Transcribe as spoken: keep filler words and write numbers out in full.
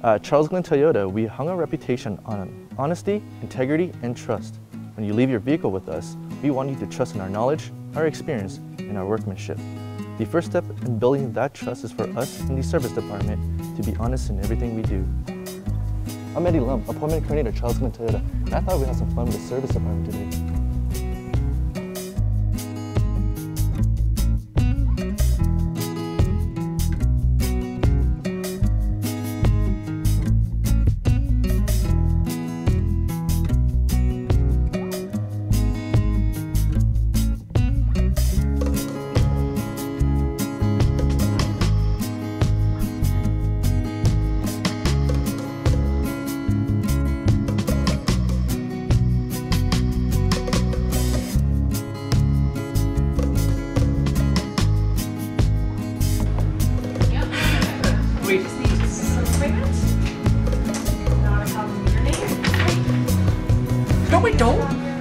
At Charlesglen Toyota, we hung our reputation on honesty, integrity, and trust. When you leave your vehicle with us, we want you to trust in our knowledge, our experience, and our workmanship. The first step in building that trust is for us in the service department to be honest in everything we do. I'm Eddie Lum, appointment coordinator at Charlesglen Toyota, and I thought we'd have some fun with the service department today. We just need some appointments. Not a copy of your name. No, we don't.